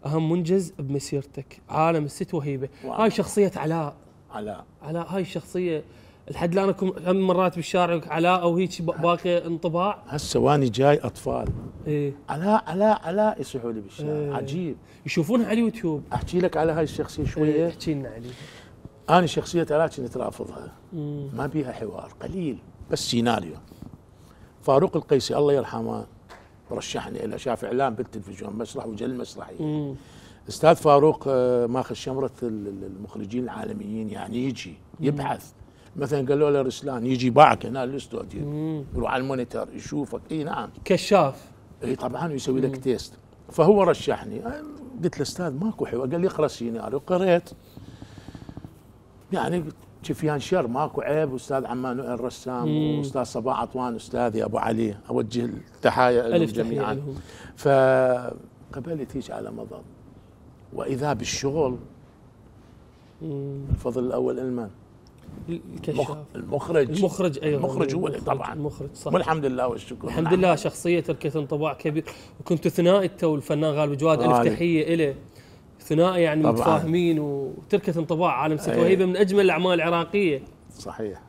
اهم منجز بمسيرتك؟ عالم الست وهيبه. هاي شخصيه علاء. هاي الشخصيه لحد الان كم مرات بالشارع علاء او هيك باقي انطباع؟ هسه واني جاي اطفال ايه علاء يصيحوا لي بالشارع. عجيب. يشوفونها على اليوتيوب. احكي لك على هاي الشخصيه شويه. احكي لنا عليها. انا شخصيه علاء كنت رافضها، ما بيها حوار، قليل بس سيناريو. فاروق القيسي الله يرحمه رشحني له، شاف اعلان بالتلفزيون مسرح وجل مسرحيه. استاذ فاروق ماخذ شمره المخرجين العالميين، يعني يجي يبحث. مثلا قالوا له رسلان يجي باعك هنا الاستوديو، يروح على المونيتور يشوفك. اي نعم كشاف. اي طبعا، ويسوي لك تيست. فهو رشحني. قلت له استاذ ماكو حوار. قال لي اقرا السيناريو. قريت يعني شفيان شر، ماكو عيب. استاذ عمان الرسام واستاذ صباح عطوان استاذي ابو علي، اوجه التحايا لهم جميعا. فقبلت هيك على مضض، واذا بالشغل الفضل الاول المن الكشاف المخرج ايوه المخرج هو طبعا المخرج صح. والحمد لله والشكر. الحمد لله شخصيه تركت انطباع كبير. وكنتوا ثنائي انت والفنان غالب جواد، الف تحيه له. ثنائي يعني متفاهمين، وتركت انطباع. عالم ست وهيبه من اجمل الاعمال العراقيه. صحيح.